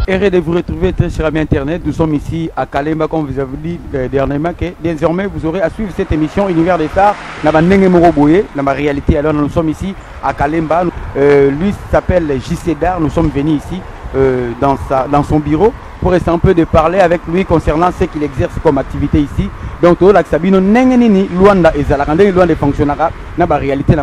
Heureux de vous retrouver très cher ami internet. Nous sommes ici à Kalemba, comme vous avez dit dernièrement que désormais vous aurez à suivre cette émission Univers des Stars. Dans ma réalité, alors nous sommes ici à Kalemba. Lui s'appelle JC Dar. Nous sommes venus ici dans son bureau pour essayer un peu de parler avec lui concernant ce qu'il exerce comme activité ici. Donc la Sabino Nengenini Luanda et Zalakande Luanda fonctionnera dans la réalité.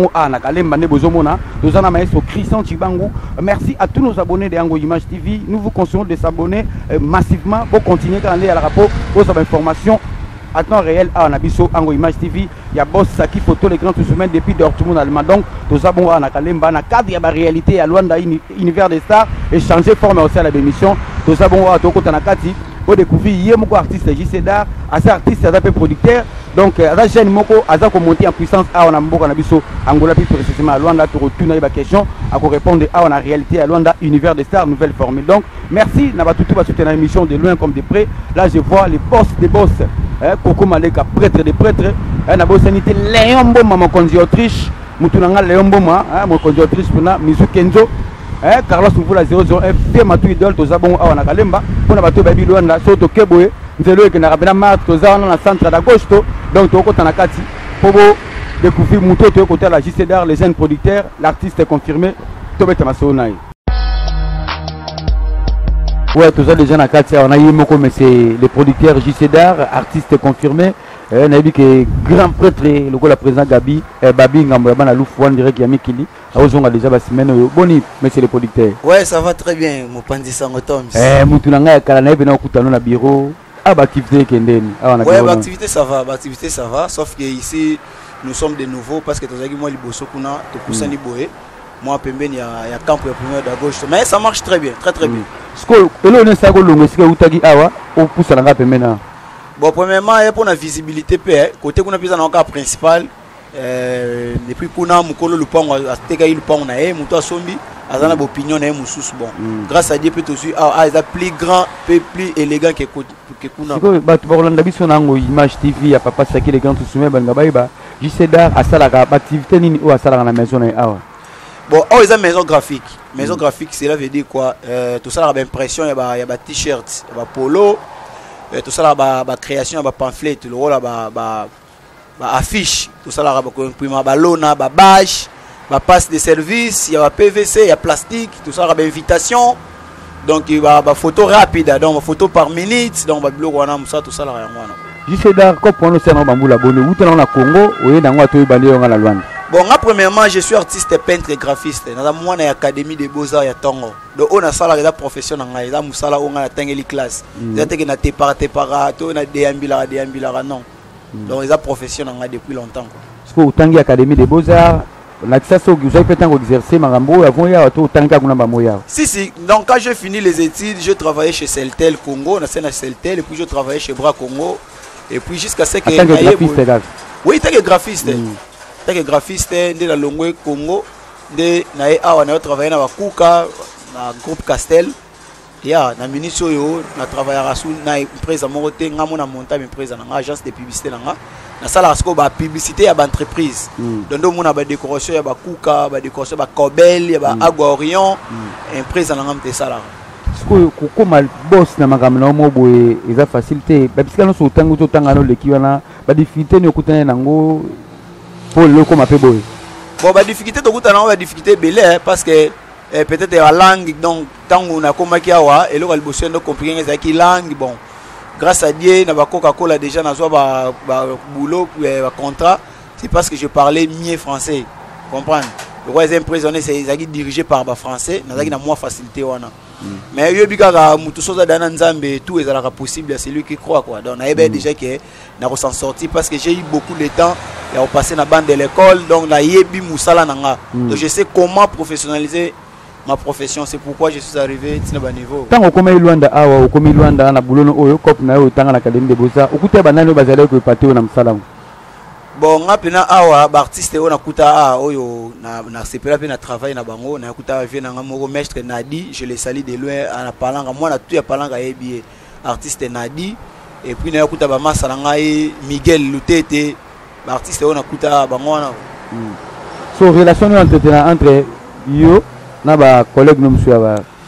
Merci à tous nos abonnés de Ango Image TV. Nous vous conseillons de s'abonner massivement pour continuer à aller à la rapport aux informations à temps réel à Nabiso Ango Image TV. Il y a Boss Saki photo les grands tout semaines depuis Dortmund allemand. Donc nous avons à Nakalemba na cadre ya réalité à Luanda Univers des Stars et changer forme aussi à la émission. Nous avons à Toko Tanakati pour découvrir Yemoko artiste JC Dar, assez artiste, assez producteur. Donc à la chaîne Moko, à monter en puissance à Onambo Nabiso Angola plus précisément à Luanda pour retourner à la question à répondre à la réalité à Luanda Univers des Stars nouvelle formule. Donc merci Nabatutu va soutenir l'émission de loin comme de près. Là je vois les boss des boss. Coco Maleka, prêtre des prêtres, na bosanité Léon Boma, mon conduit Autriche, Moutounanga Léon Boma, mon conduit Autriche, Mizu Kenzo, Carlos Mvula 00F, Matou Idol, Tozabon Awana Kalemba, pour la bateau Baby Luanda, Soto Keboe, Nzelo et Narabena Mart, Tozana dans le centre d'Agosto, donc Toko Tanakati, pour découvrir Mouto, côté à la JC Dar, les jeunes producteurs, l'artiste est confirmé, Tobet Masonaï. Ouais, tous les gens à Katia, on a eu Moko, mais c'est le producteur JC Dar, artiste confirmé. On a vu que grand prêtre, le président Gabi, Babi Ngambouabana Loufouan, dirait qu'il y a Mikili. On a déjà la semaine. Boni, mais c'est le producteur. Ouais, ça va très bien, mon pandi Sangotom. Moutounanga, Kalana, Bena Koutano, la bureau. Ah, bah, activité Kenden. Ouais, l'activité ça va, sauf que ici, nous sommes de nouveaux parce que tu as dit, moi, Liboso Kuna, tu pousses un Liboé. Moi, à Pemben, il y a camp pour la première d'Agosto. Mais ça marche très bien, très bien. Bon, premièrement, pour la visibilité, côté qu'on a besoin d'un cas principal, depuis qu'on a Moukolo le pont, à Tegaï le pont, on a Mouto Sombi, à Zana Bopignon, on a Moussous. Bon, grâce à Dieu, peut aussi, ils sont plus grand, plus élégant que Kuna. On a Image TV, il y a Papa Saki, les grands tout soumis, JC Dar, à Salara, activité ou à Salara, la maison. Bon, ils ont une maison graphique. Maison graphique, cela veut dire quoi? Tout ça, il y a impression, il y a des t-shirts, il y a des polos, tout ça, il y a des création, il y a des pamphlets, tout le rôle, il y a des affiches, tout ça, il y a des lona, des badges, des passes de service, il y a des PVC, il y a plastique, tout ça, il y a des invitations. Donc, il y a des photos rapides, donc des photos par minute, donc il y a des blogs, tout ça, il y a JC Dar, comment on sait dans le Congo, ou dans le Luanda? Bon, moi, premièrement, je suis artiste, peintre et graphiste. Dans une académie de beaux-arts à Tongo. Donc, on a ça, la profession, on a ça, on a la classe. On a des non. Donc, ils ont profession depuis longtemps. Est-ce que vous avez une académie de beaux-arts? Vous avez peut-être exercé Marambo avant Si. Donc, quand j'ai fini les études, je travaillais chez Celtel Congo, on a fait Celtel, et puis je travaillais chez Bras Congo. Et puis, jusqu'à ce que. En tant que graphiste, oui, tant que graphiste. Tant que graphiste de la Longwe Congo, de on a travaillé dans Kuka, dans le groupe Castel. Ya na ministre yo na travaillera sous na empresa morote ngamo na monta empresa na agence de publicité na sala sko ba publicité ya ba entreprise dondo mona ba décoration ya ba Kuka ba décoration ba Cobel ya ba Agua Orion empresa na ngamte sala sko ko mal boss na makamna mo boye eza facilité ba bisika no so tango to tangano lekiwana ba difficulté ne okutana nango pour le comme peu boy. Bon ba difficulté to kutana ba difficulté belé parce que peut-être la langue donc tant on a comme kiawa et là le bosseur donc comprendre qui langue bon grâce à Dieu na ba Coca-Cola déjà na zo ba boulot ba contrat c'est parce que je parlais mieux français comprendre le roi est prisonnier c'est dirigé par ba français na zaki na moins facilité wana mais yo bikaka mutu soza dana nzambe tout est possible c'est lui qui croit quoi donc na ebe déjà que na s'en sortir parce que j'ai eu beaucoup de temps et on passé na bande de l'école donc na yebi musala nanga donc je sais comment professionnaliser ma profession, c'est pourquoi je suis arrivé à ce niveau. Tant que comme Luanda awa ou comme Luanda na boulot oyo cop na yo tanga na académie de beaux-arts okuta banano bazali ko paté na msalam. Bon ngapena awa ba artiste on akuta oyo na sepela pe na travail na bango na akuta vie na ngamo maître Nadi, je le salue de loin en parlant moi na tout ya parlant ga yebi artiste Nadi et puis na akuta ba masa ngai Miguel Lutete ba artiste on akuta bango na. So relation entre yo na ba collègue no monsieur ba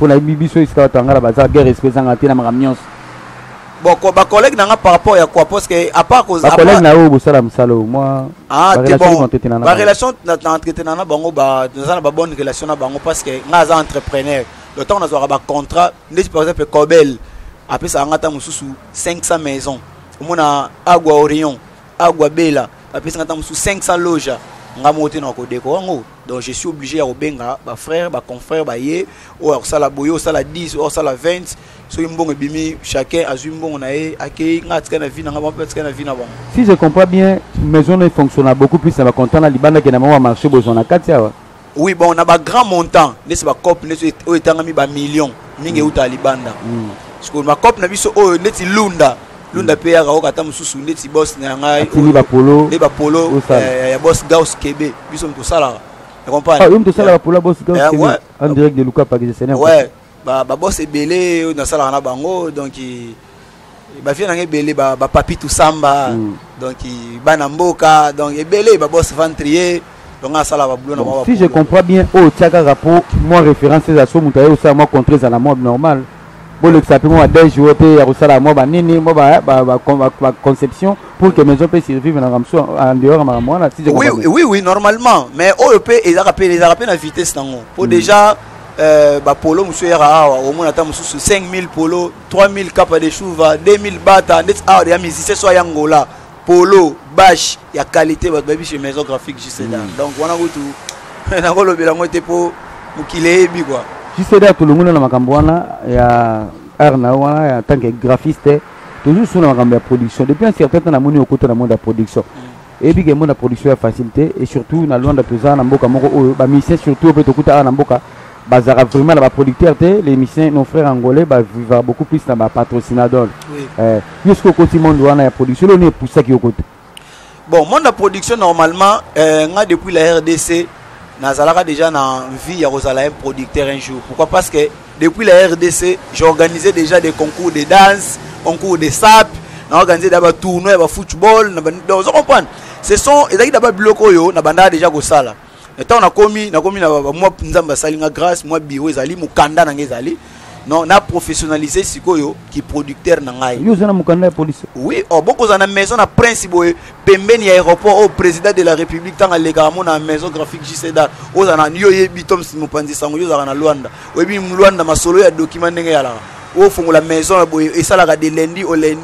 pour la bibiso iska tanga la baza guerre espèce na makamnyons. Bon, ba collègue nanga par rapport à quoi parce que à part cause ba collègue na o bosala msalo moi t'es bon ba relation na entretenir na bango ba na ba bonne relation na bango parce que nga za entrepreneur le temps on a ba contrat ndeti par exemple Cobel après ça ngata mususu 500 maisons omona Agua Orion Agua Bella après ça ngata mususu 500 loges nga monter na ko déco donc je suis obligé à obenga ba frère ba confrère ba ye ou ça la boyo ça la 10 ou ça la 20 so imbongo bimi chacun a zumbongo na ye akei ngatika na vie na ngaba peut-être na vie na bon. Si je comprends bien maison ne fonctionne beaucoup plus ça va content na libanda que na mo marché besoin na katia. Oui bon on a ba grand montant nesi ba cop nesi o etangami ba millions mingi uta libanda. Parce que ma cop na biso o neti lunda pe ya ka okata mususu neti boss na ngai ni ba polo ya boss Gauss Kebe biso mto sala. Tu comprends? Ah, oui, ça la pour la boss Gauss Kebe en direct de Luka Pagisene. Ouais. Ba boss ebele na sala na bango donc ba fi na ebele ba papi tout samba donc ba na mboka donc ebele ba boss ventrier donc na sala ba bulo na ba. Si je comprends bien au tiaka rapport moi référence à so mutaye au ça moi contrer à la mode normale. Bon le ça peut moi des jours pe ya sala moi ba nini moi ba conception pour que maison peut survivre na ramso en dehors ma moi là si je comprends. Oui normalement mais au pe ils rappellent la vitesse nango pour déjà ba polo monsieur era au moins ata mususu 5000 polo 3000 capa de chouva 2000 bata net out ya musicien so yangola polo bash ya qualité ba baby chez maison graphique juste là donc wana go tout na ko lobela ngo te po mukile bi quoi juste là tout le monde na makambo wana ya arna wana ya tant que graphiste toujours sur la makambo ya production depuis un certain temps na moni au côté na monde de production et puis que monde de production ya facilité et surtout na loin de pesant na mboka moko ba musicien surtout peut okuta na mboka bazara vraiment la producteur les musiciens nos frères angolais vivent beaucoup plus dans ma patrocinador. Est-ce que côté monde wana ya production on est pour ça qui au côté. Bon, monde de production normalement nga depuis la RDC nazalaka déjà na vie ya rozala un producteur un jour. Pourquoi? Parce que depuis la RDC, j'ai organisé déjà des concours de danse, concours de sap, j'ai organisé d'abord tournois de football, donc vous comprenez. Ce sont ezaki d'abord biloko yo na banda déjà go sala. Et on a commis na moi nzamba salinga grâce moi bio ezali mukanda na ngezali non na professionnalisé sikoyo qui producteur na ngai yo zana mukanda ya police oui boko za na maison na principe pembeni ya aéroport au président de la république tanga lega mo na maison graphique JCDA o za na yo yebi tom simupanzi sango yo za na Luanda webi Luanda masolo ya document ndenge yala o fongo la maison boye et ça la de lundi au lundi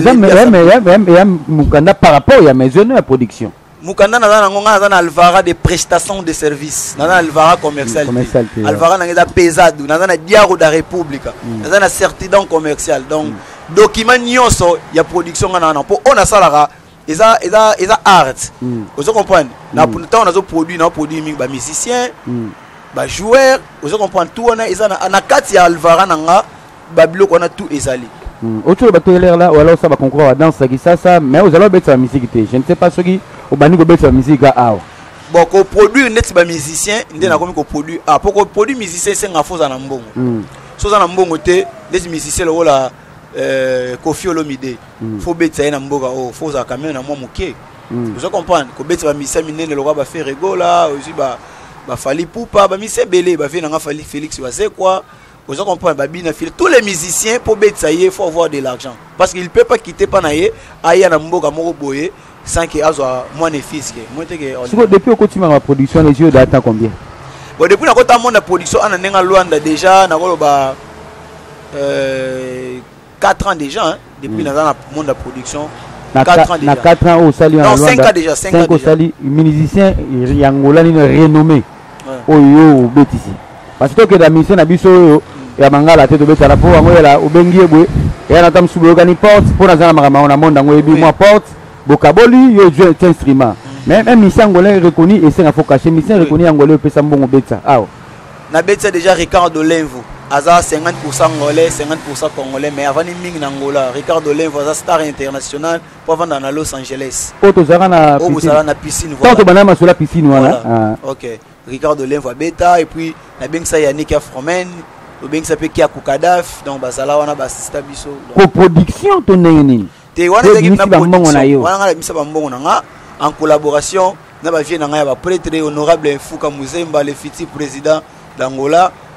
mais mukanda par rapport ya maison de production mukanda na ngonga na alvara de prestation de service na alvara commercial alvara na ngeza pesado na diaro da republika na certificat commercial donc document nyonso ya production na po on a salara eza art vous comprenez na pour temps on a produit mingi ba musicien ba joueur vous comprenez tout on a eza na kati ya alvara nanga ba biloko na tout ezali autour de l'air là ou alors ça va concours à danse ça mais vous allez mettre la musique je ne sais pas ce qui au bani ko mettre la musique à bon ko produire net ba musicien ndé na komi ko produire pour ko produire musicien c'est nga foza na mbongo so za na mbongo te des musiciens lo la Kofi Olomide faut betsa na mboka foza quand même na moi moké vous comprenez ko betsa ba musicien minene lo ba faire rigola aussi ba fali poupa ba musicien belé ba fait na fali Félix Wazé quoi. Vous comprenez, tous les musiciens pour mettre il faut avoir de l'argent parce qu'il ne peut pas quitter Panaye aïe na mboka moko boye sans qu'il azwa moins de fils que depuis au quotidien la production les yeux d'attend combien bon depuis na kota monde la production ana nenga Luanda déjà na koloba 4 ans déjà hein, depuis na monde la production 4 ans déjà 4 ans au sali non 5 ans déjà 5 ans au sali musicien yangola ni renommé oyo betisi parce que la mission na biso ya mangala te to beta la po ngo la ubengi ebwe ya na tam subo gani porte pour na zana makama on a monde ngo ebi moi porte bokaboli yo joue instrument même mission ngolais reconnu et c'est faut cacher mission reconnu ngolais pesa mbongo beta na beta déjà Ricardo Lenvo aza 50% ngolais 50% congolais mais avant ni mingi na ngola Ricardo Lenvo aza star international pour vendre na Los Angeles auto zara na piscine voilà tant banana sur la piscine voilà OK Ricardo Lenvo beta et puis na bengsa Yannick Afromen au bengsa pe kia Kukadaf donc bazala wana basista biso coproduction to nini te wana zaki na production wana misa ba mbongo nanga en collaboration na ba vie nanga ya ba prêtre honorable Mfuka Muzemba le futur président d'Angola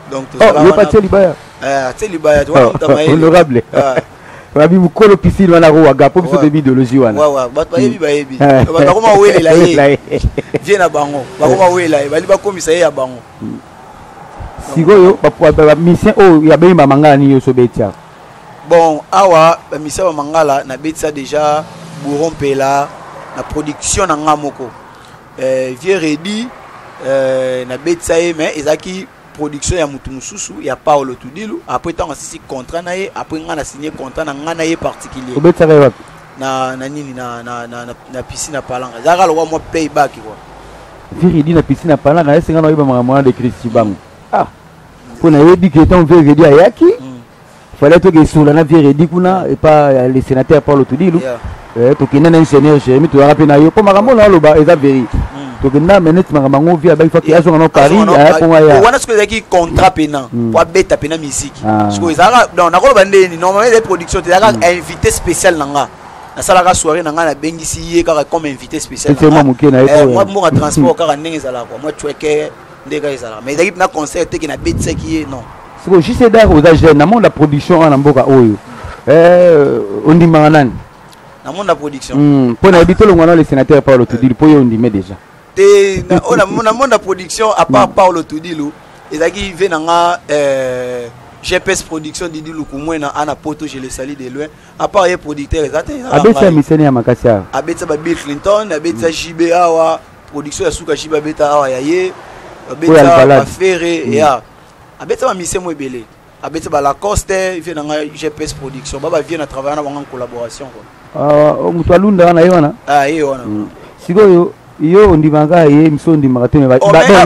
Donc oh pas Libaya Libaya tu vois honorable Babi mukolo piscine wana ko agapo biso de idéologie wana wa bato bayebi bakoma welela ye vie na bango bakoma welela ye bali bakomisa ye ya bango sikoyo ba mission o ya bema mangala ni yo so betia bon awa ba mission ba mangala na betia déjà borompela na production na ngamoko vie ready na betia ye mais ezaki production ya mutu mususu ya Paulo Tudilu après tant asisi contrat na ye après ngana signé contrat na ngana ye particulier obetaka wapi na nini na piscine à Palanga zaka lo mo payback quoi Viridi na piscine à Palanga est ngana yiba mama de Christi bango ah pour na yebi que ton Viridi ayaki fallait que sur la Viridi kuna et pas le sénateur Paulo Tudilu pour qu'il n'ait un ingénieur Jérémy tu rappelles na yo pour makambo na lo ba eza veri donc na menet makambo via ba faut qu'il y a son Paris pour ya wana ce que qui contrat pénal pour beta pénal musique parce que ça donc na ko bande normalement les productions tu as invité spécial nanga na sala ka soirée nanga na bengisi ye comme invité spécial moi mon transport car ndenge za la quoi moi tueke ndega ezala mais l'équipe na concert qui na beta qui non c'est que juste d'art aux agents na monde la production en mboka oyo on dit mangan na monde la production pour na habiter le ngwana le sénateur Paulo Tudilu pour yo ndimé déjà on a monde la production à part Paulo Tudilu ezaki venanga GPS production Didilu kumwena ana poto je le sali de loin à part les producteurs ezate abeta miseni ya makasia abeta ba Bill Clinton abeta JB awa production ya suka JB abeta awa ya ye abeta ba Ferré ya abeta ba miseni mo ebele abeta ba Lacoste venanga GPS production baba vient à travailler en collaboration quoi mutu alunda na yona ye wana sikoyo yo ndimanga ye msondi magatone ba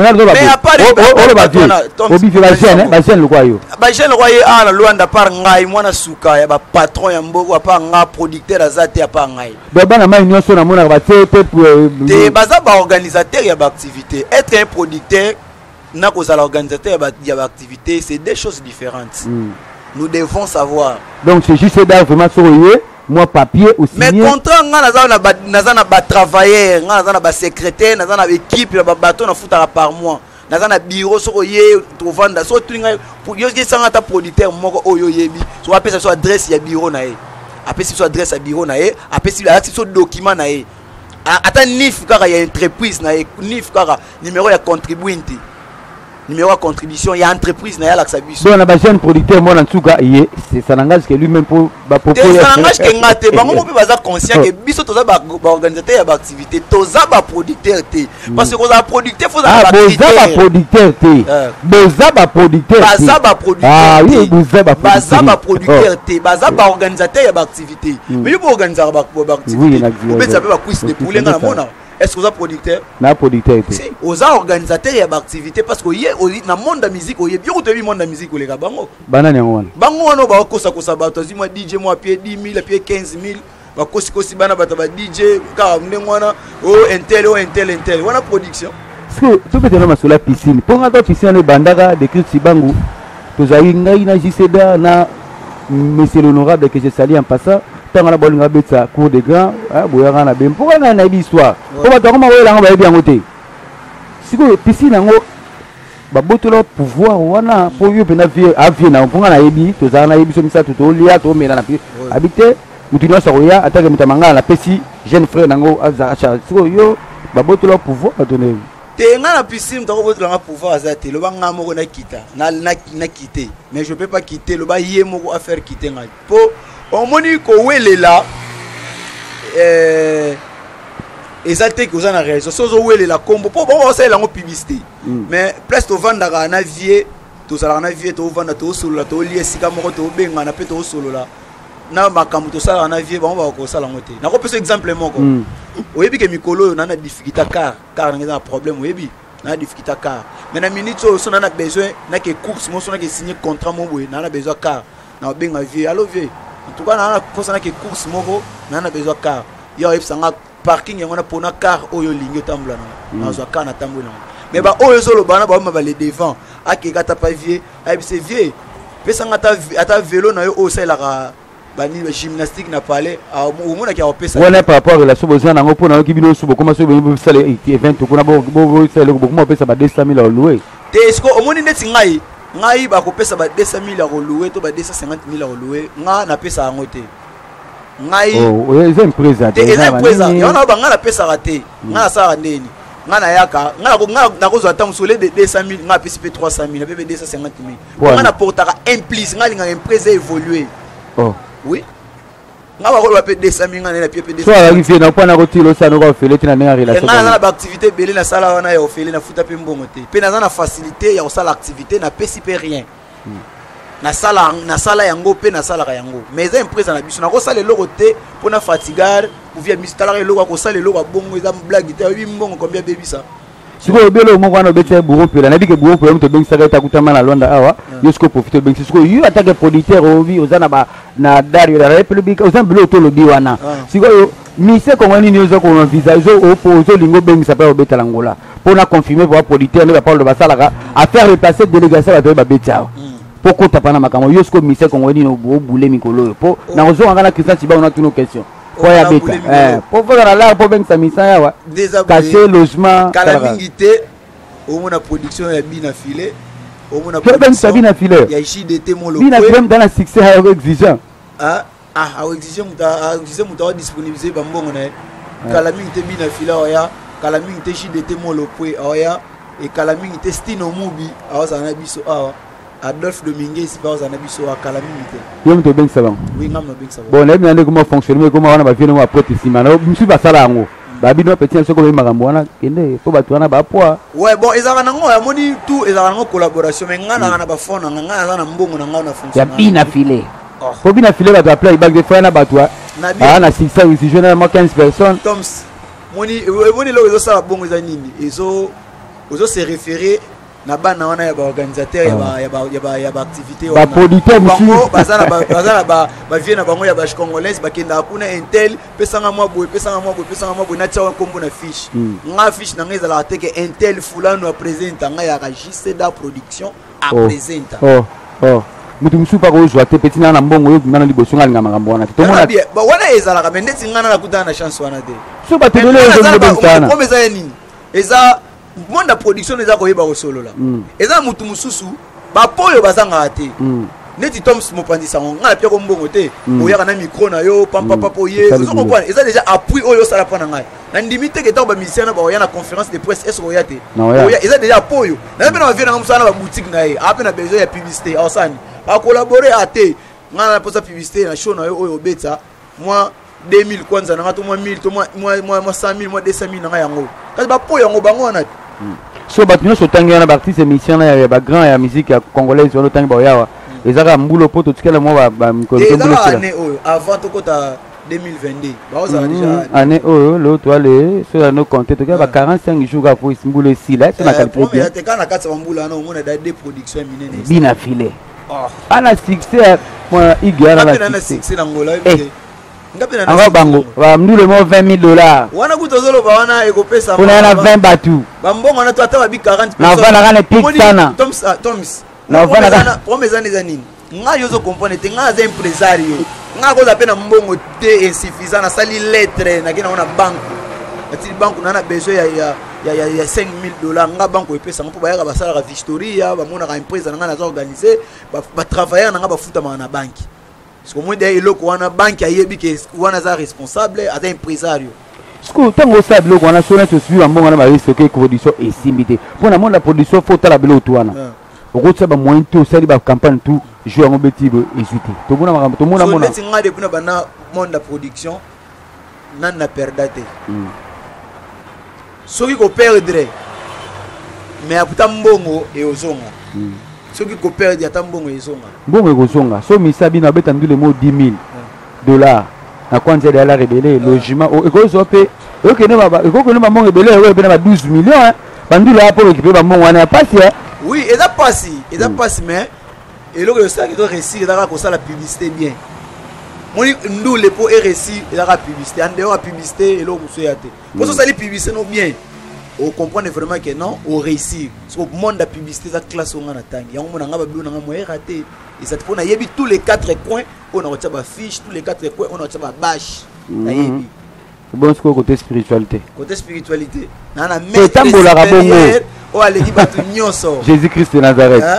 chaîne le quoi yo ba chaîne le quoi ana Luanda par ngai mwana suka ya ba patron ya mboko pa nga producteur azate ya pa ngai ba na mai nyonso na mona ba te baza ba organisateur ya ba activité être un producteur na ko za l'organisateur ya ba activité c'est deux choses différentes nous devons savoir donc c'est juste d'art vraiment soyez moi papier aussi mais contrat nga nazana ba travailleur nga nazana ba secrétaire nazana équipe ba bateau na futa par mois nazana bureau soko ye to vanda so tulinga pour yo sanga ta producteur moko oyo yebi so apesa so adresse ya bureau na ye apesa so adresse ya bureau na ye apesa so document na ye ata nif kaka ya entreprise na ye nif kaka numéro ya contribuinte numéro de contribution, il y a entreprise na la xabiso. Donc on a pas jeune producteur moi en tout cas ça n'engage que lui-même pour ba proposer. Ça n'engage que ngate bango mo pe baza conscient que biso toza ba organisateur ya ba activité, toza ba producteur té parce que za producteur faut za ba producteur té. Boza ba producteur. Baza ba producteur. Ah oui, boza ba producteur. Baza ba producteur té, baza ba organisateur ya ba activité. Mais yo ba organiser ba activité. Oui, on peut savoir ba quiz de poulet na mona. Est-ce que vous êtes producteur? Na producteur. Si, vous êtes organisateur et activité parce que dans le monde de la musique, vous êtes bien le monde de la musique les gars. Banane ngwana. Bango wana ba kosa kosa ba tozi moi DJ moi pied 10 000 pied 15 000 ba kosi kosi bana ba DJ ka mwana intel wana production. Parce que tout peut être sur la piscine. Pour nga piscine le bandaka de Christi Bangu. Tozali ngai na JCDA na monsieur l'honorable que je salue en passant. Tant la bonne ngabetsa cour de grand boyanga na bem pour nga na histoire pour ba tokoma wela nga ba bien côté siko piscine ngo ba botolo pouvoir wana pour yo pena vie avier na pour nga na yebi to za na yebi so misa to lia to mena na habité mutino sa roya atake mutamanga na pesi jeune frère nango aza siko yo ba botolo pouvoir a donner te nga na piscine to botolo nga pouvoir azate lo ba nga moko na kita na quitter mais je peux pas quitter lo ba yé moko à faire quitter nga po on moni ko welela exacté que vous en a raison sozo welela combo po bon ça la publicité mais presque to vanda na vie to sala na vie to vanda to solo la to lié sika moko to benga na pe to solo la na makambo to sala na vie bon ba ko sala ngote na ko pese exemple moko oyebi ke mikolo na difficulté car na problème oyebi na difficulté car mais na minute so na besoin na ke course mo so na ke signer contrat mo boy na besoin car na benga vie allo vie en tout cas na posana ke course moko na besoin car yo epsanga parking yango na pona car oyo lingi tambula na zo car na tambula mais ba oyo solo bana ba ba les devant akeka ta pa vie ai c'est vie pesanga ta vélo na yo o ça la bani gymnastique na palais au mona ki a opesa wala par rapport à la besoin nango pona ki bino subo comment so bino sale event ko na bo sale ko mo pesa ba 200 000 louer te est-ce que au moni neti ngai ngai ba kopesa ba 200 000 à relouer to ba 250 000 à relouer nga na pesa ngote ngai oh ils ont présent y en a ba nga na pesa raté nga sa ndeni nga na yaka nga na ko zo musole de 200 000 nga pesi pe 300 000 pe 250 000 nga na portaka implice nga linga empresa évoluer oh oui nga ba ko ba pe 200 000 nga na pe 200 000 so arrivé na pas na ko tilo ça no ko fele tina na relation nga na ba activité belé na sala wana ya ofele na futa pe mbongo te pe na facilité ya osala activité na pesi pe rien na sala yango pe na sala yango mais eza empresa na biso na ko sala eloko te pona fatigar ou via mistala eloko ko sala eloko bongo eza blague te bi mbongo combien bebisa siko obelo mo wana obetse bureau pela na bike bureau pela mto donc saka takutama na Lwanda awa yosko profiter donc siko yo attaque producteur ovi ozana ba na dario la république ozana bilo to lobi wana siko yo mise ko ngani nyozo ko envisage opposer lingo bengi sa pa obeta langola pona confirmer pour producteur ne va pas le basala à faire repasser délégation ba betao poko tapana makamo yosko mise ko ngani no boule mikolo po na ozo ngana Christian Chiba on a toutes nos questions Poya beta pour faire la pour bengi sa misa yawa cacher logement kala mingité au mona production ya bina filé au mona production bina filé ya ici d'été mon bina même dans la succès exigeant exigeant muta disponibiliser ba mbongo na kala mingité bina filé oya kala mingité ici d'été mon lopwe oya et kala mingité stino mubi awa sana biso awa Adolphe Dominguez c'est pas un abisso à calamité. Yo me bien savant. Oui, ngam no bien savant. Bon, là bien comment fonctionner comment on va venir après ici maintenant. Je suis pas ça là ngo. Ba bino petit so ko makambo wana kende po batu wana ba poa. Ouais, bon, ezaka nango ya moni tout ezaka nango collaboration mais ngana na ba fona ngana na mbongo na ngana fonction. Ya bina filé. Po bina filé ba tu appelé bac de fois na batu. Ah na 600 ici généralement 15 personnes. Toms. Moni lo ezo sa bongo za nini. Ezo se référer na bana wana ya ba organisateur ya ba activité ba producteur bango bazana ba vie na bango ya ba congolais bakenda kuna intel pesanga mwa boy na tsawa kombo na fiche nga fiche na ngeza la teke intel fulano a présenter nga ya registre da production a présenter mutu musu pa ko joie te petit na mbongo yo ngana liboso nga ngama ngambo wana to mona ba wana ezala ka bendeti ngana na kutana na chance wana te so ba tele zo bentana ko meza nini eza monde production eza ko yeba ko solo la eza mutu mususu ba poyo bazanga te neti Toms mopandisa nga pia ko mbongo te oyaka na micro na yo pampa papoye zo comprendre eza déjà appui oyo sala pona ngai na ndimite ke ta ba musicien na ba oyana conférence de presse est oya te oya eza déjà poyo na bena ba vient na musana ba boutique na ye ape na besoin ya publicité ausani ba collaborer ate nga na posa publicité na show na yo oyo beta moi 2000 kwanza na ngato moi 1000 to moi 100000 moi 200000 na yango kasi ba poyo ngo bango na so batino so tangi na artiste émission na ya ba grand ya musique ya congolaise wana tangi ba yawa ezaka mbulo poto tikela mo ba mikono to mbulo année oyo avant to kota 2022 ba oza déjà année oyo le toile so na compter to ba 45 jours ka pour mbulo ici là c'est na qualité bien te kana kata mbulo na on a des productions minene bina filé ana succès moi igara na succès na ngola anga bango ba mdule mo $20,000 wana kutozolo ba wana ekopesa kuna na 20 batu ba mbongo na to ata ba bi 40 na vana kana pik sana Toms na vana kana promesa ni za nini nga yozo comprendre te nga za empresario nga ko za pena mbongo te insuffisant na sali lettre na kina ona banque ati banque na besoin ya $5,000 nga banque epesa mpo ba yaka basala ka historia ba mona ka empresa nga na za organiser ba travailler na nga ba futa na banque. Parce que moi d'ailleurs loko wana banque ayebi ke wana za responsable ata empresario. Siko tango sabe loko wana sona to suivre mbongo na ba risque que production esimité. Pona mona production faut tala belo to wana. Okotsa ba moyen to sali ba campagne tout jouer en betibo hésiter. To mona makambo to mona mona. So nga de kuna bana monde production nan na perdate. Soki ko perdre mais akuta mbongo e ozonga. Soki ko perdre ata mbongo ezonga. Mbongo ekozonga. So misabi na beta ndule mo $10,000 na kwanza de la rebelle logement ekozo pe okene baba ekokene ba mbongo rebelle we bena ba 12 millions bandula pour équiper ba mbongo wana pasi oui eza pasi mais eloko yo ça qui doit réussir dans ko la publicité bien. Moni ndule po RSI et la publicité en dehors publicité eloko musoyate. Pour ça les publicité non bien. On comprend vraiment que non, on réussit. Parce que le monde de la publicité, c'est la classe où on a tangi. Il y a un monde qui a raté. Et ça te fait, on a tous les 4 coins, on a une fiche, tous les 4 coins, on a une bâche. Bon, c'est quoi côté spiritualité? Côté spiritualité. On a même on a Jésus-Christ de Nazareth.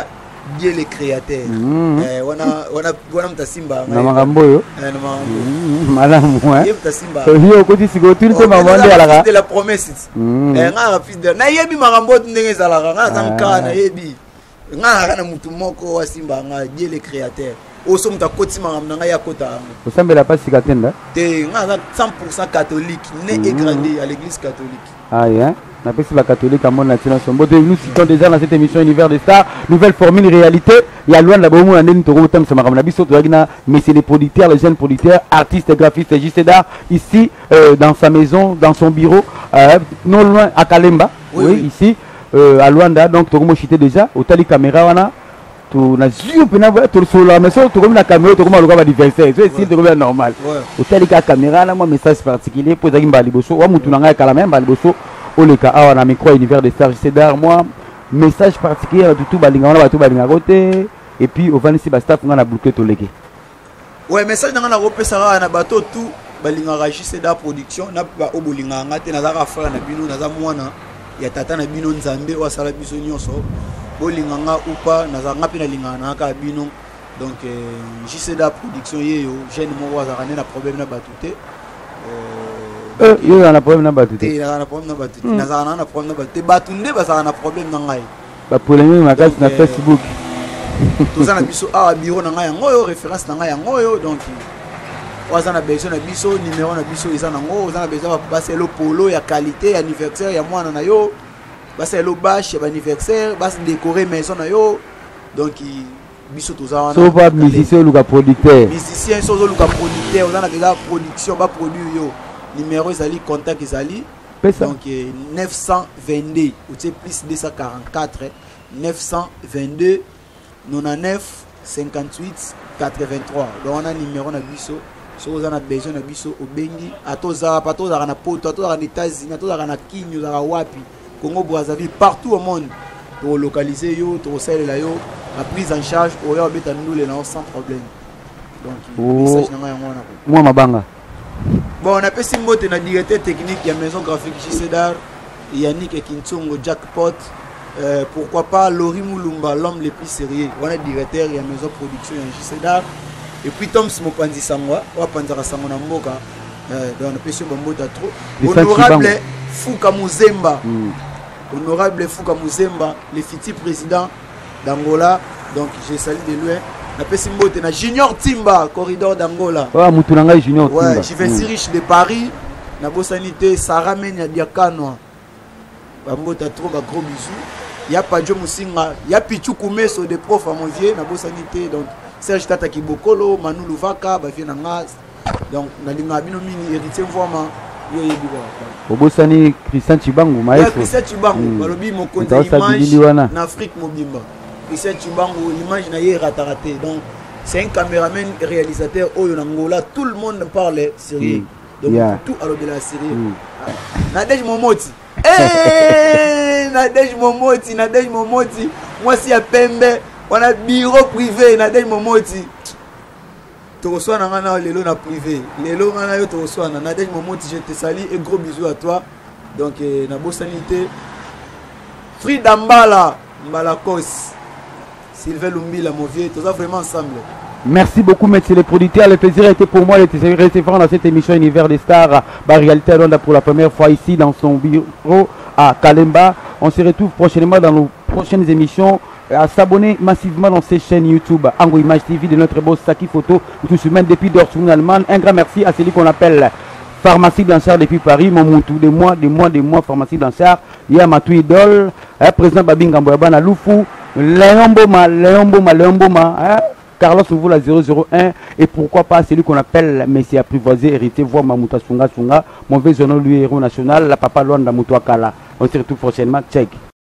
Dieu le créateur. Wana mtasimba. Na magambo. Madame moi. Dieu mtasimba. Yo koti sigotu te mabande alaka. De la promesse. Nga fils de. Na yebi magambo ndenge zalaka nga zanka na yebi. Nga kana mutu moko wa simba nga Dieu le créateur. Oso mtakoti magambo nga ya kota. Osambela pas sikatenda. Te nga 100% catholique, né et grandi à l'église catholique. Ah yeah. On appelle la catholique à mon national. Nous citons déjà dans cette émission Univers des Stars, nouvelle formule réalité. Il y a loin de la bonne année, nous avons mais c'est les producteurs, les jeunes producteurs, artistes, graphistes, JCDA, ici, dans sa maison, dans son bureau, non loin à Kalemba, oui, ici, à Luanda. Donc, tu as chité déjà, au tali caméra, on a. Tu as vu, sur la maison, tu as la caméra, tu as vu l'anniversaire, c'est ici, tu as normal. Au tali caméra, moi, message particulier pour les Baliboso, ou Moutounanga Kalamem, Baliboso. Oleka awa micro Univers des Stars JCDA moi message particulier à tout balinga on va tout balinga côté et puis au vanisi ba staff ngana bouquet toleke ouais message ngana repesa na bato tout balinga JCDA production na ba obolinga ngate na zaka frère na bino na za mwana ya tata na bino nzambe wa sala biso nyonso bolinga nga upa na za ngapi na linga na ka bino donc JCDA production yeyo jeune mo wa za na problème na batute il y a un problème na batute. Il y a un problème na batute. Na za na problème na batute. Batunde ba za na problème na ngai. Ba problème na kasi na Facebook. Tout ça na biso a bureau na ngai ngoyo référence na ngai ngoyo donc waza na besoin na biso numéro na biso isa na ngoyo waza na besoin ba passer le polo ya qualité anniversaire ya mwana na yo. Ba c'est le bâche ba anniversaire ba décorer maison na yo. Donc biso tout ça wana. So pas musicien ou le producteur. Musicien so zo le producteur waza na déjà production ba produit yo. Numéro Zali, contact Zali. Donc 922, ou c'est plus 244, 922 99 58 83. Donc on a numéro na biso. Si vous avez besoin de biso au Bengi, à Toza, à Toza, à Poto, à Toza, à États-Unis, à Toza, à Kinyo, à Wapi, Congo Brazzaville, partout au monde. Pour localiser yo, pour celle là yo, la prise en charge, au y'a bête à nous les sans problème. Donc message na moi ma banga. Bon, on a fait Simbote, le directeur technique de la maison graphique JCDA, Yannick Kintsongo, Jackpot, pourquoi pas Lori Moulumba, l'homme le plus sérieux. On a directeur de la maison production de JCDA. Et puis Tom Smopandi Sangwa, on a Panzara Sangona Mboka, on a fait Simbote trop. Honorable Fouka Muzemba, honorable Fouka Muzemba, le futur président d'Angola, donc j'ai salué de loin. Na Pessimbote na Junior Timba corridor d'Angola. Ouais, Moutoulanga Junior Timba. Ouais, je vais si riche de Paris. Na Bossanité Sarah Menya Diakano. Bambota trop ba gros bisous. Ya Padjo Musinga, ya Pichu Kumeso de prof à mon vieux na Bossanité donc Serge Tata Kibokolo, Manu Luvaka, ba vie na ngas. Donc na linga bino mini héritier vraiment yo yebi ba. Bosani Christian Chibangu maestro. Christian Chibangu, balobi mo konta image na Afrique mobimba. Christian Chibangu, l'image n'a pas raté. Donc, c'est un caméraman réalisateur au Angola. Tout le monde parle sérieux. Donc, tout à l'heure de la série. Nadej Momoti. Nadej Momoti, Nadej Momoti. Moi, si à Pembe, on a bureau privé. Nadej Momoti. Tu reçois un lélo na privé. Lélo na tu reçois un Nadej Momoti. Je te salue et gros bisous à toi. Donc, na Bossanité. Frida Mbala, Mbalakos. Sylvain Lumbi, la Mauvier, tout ça vraiment ensemble. Merci beaucoup, messieurs les producteurs. Le plaisir a été pour moi de recevoir dans cette émission Univers des Stars, Réalité Alonda pour la première fois ici dans son bureau à Kalemba. On se retrouve prochainement dans nos prochaines émissions. À s'abonner massivement dans ces chaînes YouTube, Ango Image TV de notre boss Saki Photo, tout se mène depuis Dortmund, Allemagne. Un grand merci à celui qu'on appelle Pharmacie Blanchard depuis Paris, mon moutou, des mois, Pharmacie Blanchard. Il y a ma idole, président Babinga Mboyabana Loufou. Léon Boma, Carlos Nouveau la 001 et pourquoi pas celui qu'on appelle Messie apprivoisé, hérité, voir Mamouta Sunga, mon vieux lui héros national, la papa Luanda Moutouakala. On se retrouve prochainement, check.